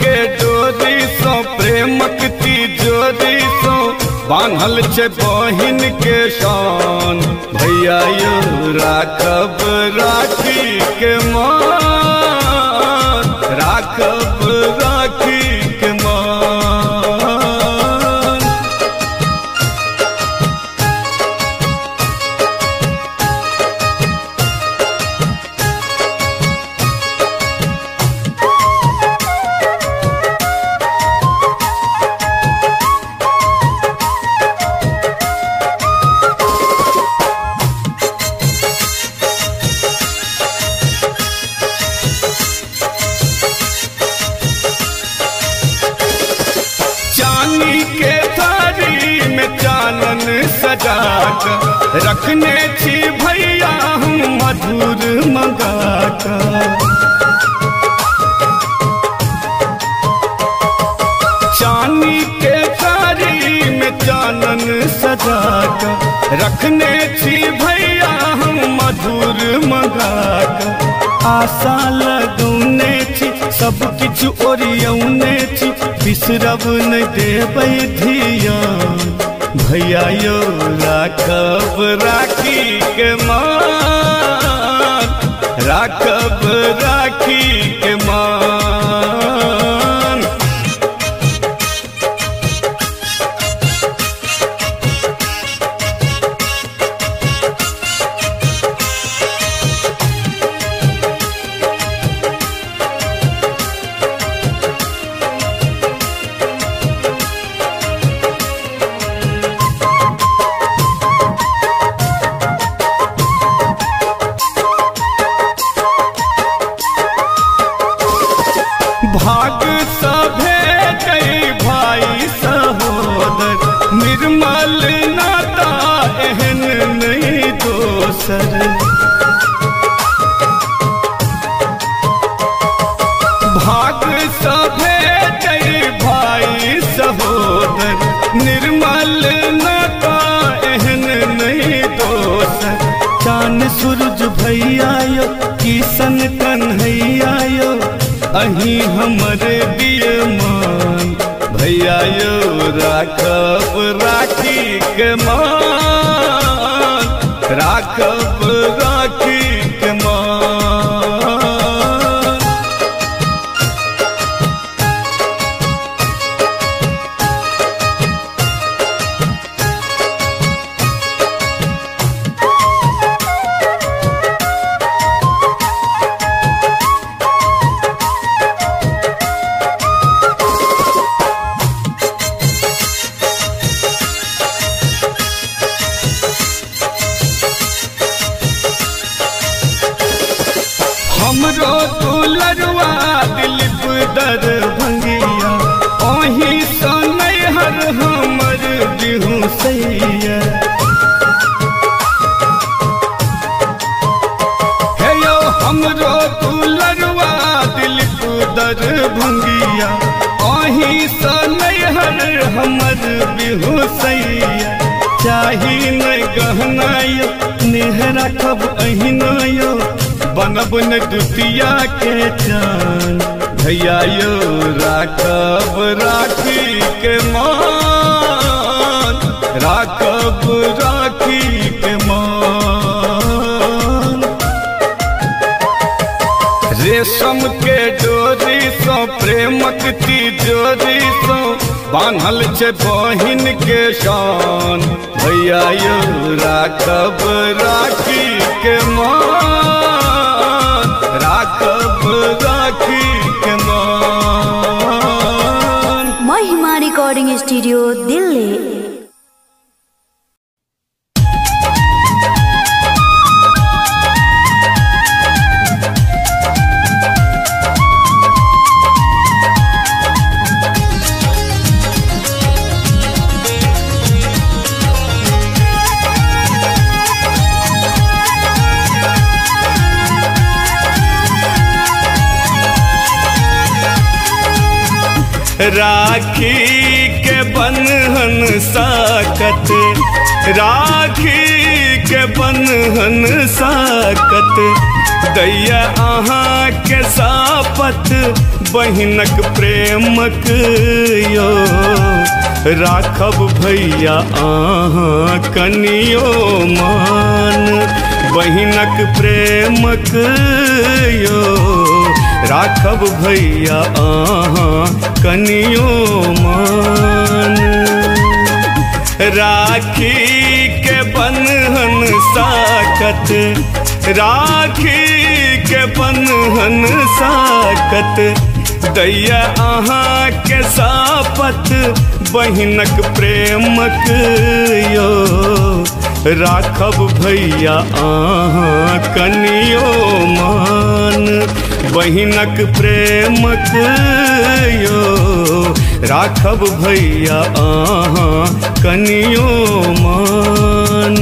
के डोरी सो प्रेमक तिजोरी सो बान्हल छे बहिन के शान। भैया यो राखब राखी के मान, राखब राखी के मान। सजाकर रखने छी भैया हम मधुर मंगाकर। चांदी के थारी में चानन सजाकर रखने छी भैया हम मधुर मंगाकर। आशा लगौने छी सब किछ ओरियौने छी बिसरब नहीं देबै धियान। भैया यो राखब राखी के मान, राखब राखी के मान। भाग सभे कई भाई सहोदर निर्मल नाता एहन नहीं दोसर। भाग सभे कई भाई सहोदर निर्मल नाता एहन नहीं दोसर। चान सूरज भैया यो किशन कन्हैया यो अही हमरे दिए मान। भैया यो राखब राखी के मान, राखब राखी के मान। हमरो दुलरवा दिलीप दरभंगिया ओही सनय हर हमर दिहु सैया। हे यो हमरो दुलरवा दिलीप दरभंगिया ओही सनय हर हमर दिहु सैया। चाही नहीं गहना यो नेह राखब अहिना यो बनब न दुतिया के चान। भैया यो राखब राखी के मान, राखब राखी के मान। रेशम के डोरी सो प्रेमक तिजोरी सो बान्हल छे बहिन के शान। भैया यो राखब राखी के मान, राखब राखी के मान। महिमा रिकॉर्डिंग स्टूडियो दिल्ली। राखी के के बंधन साकत, राखी के बंधन साकत, दैया अहाँ के सापत बहिनक प्रेमक यो, राखब भैया अहाँ कनियो मान, बहिनक प्रेमक यो, राखब भैया अहाँ कनियो मान। राखी के बंधन साकत, राखी के बंधन साकत, दैया अहाँ के सापत बहिनक प्रेमक यो, राखब भैया अहाँ कनियो मान, बहिनक प्रेमक यो, राखब भैया अहाँ कनियो मान।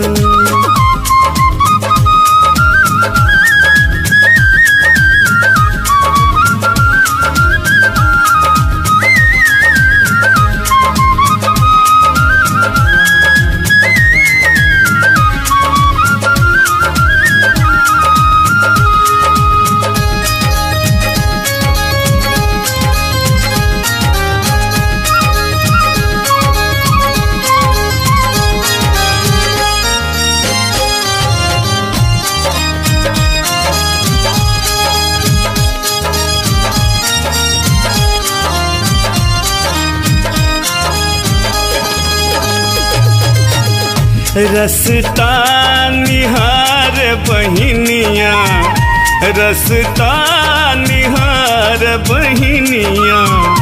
रसता निहार बहिनिया, रसता निहार बहिनिया,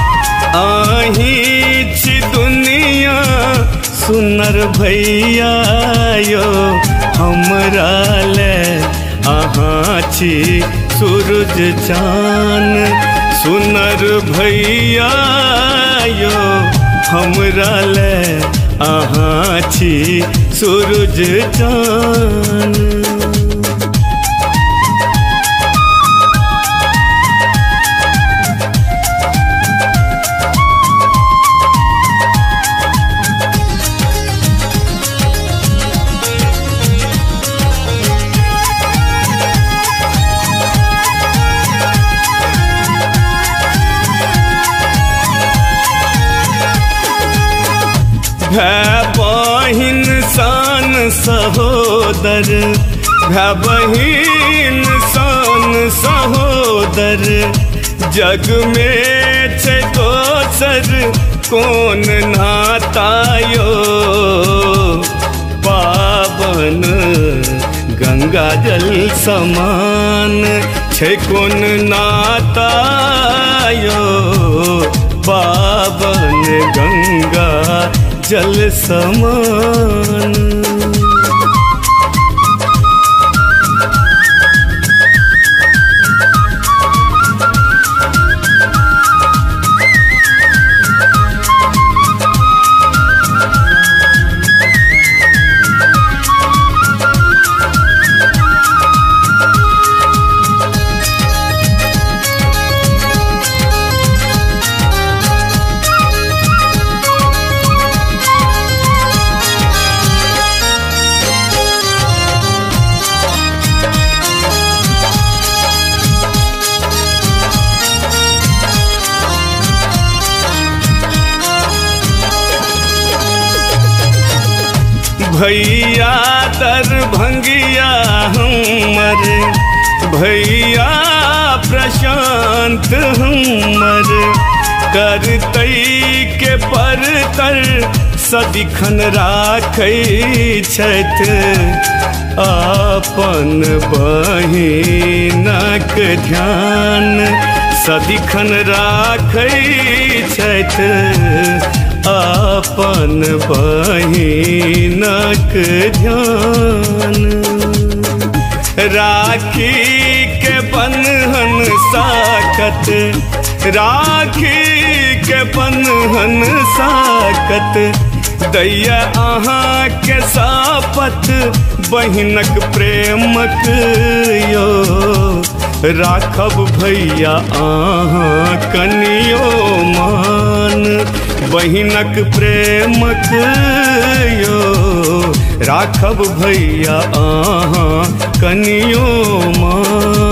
आही छी दुनिया सुनर भैया यो, हमरा ले अहाँ छी सूरज चान, सुनर भैया यो, हमरा ले अहाँ छी सूरज चान। भाई बहिन सान सहोदर, भाई बहिन सान सहोदर, जग में छे दोसर कौन नाता यो, पावन गंगा जल समान छे कौन नाता यो, पावन गंगा जल समान। भैया दरभंगिया हमर, भैया प्रशांत हमर, करतई के परतर सदिखन राखै छथि, अपन बहिनक ध्यान सदिखन राखै छथि, अपन बहिनक ध्यान। राखी के बंधन साकत, राखी के बंधन साकत, दैया अहाँ के सापत बहिनक प्रेमक यो, राखब भैया अहाँ कनियो मान, बहिनक प्रेमक यो राखब भैया अहाँ कनियो मान।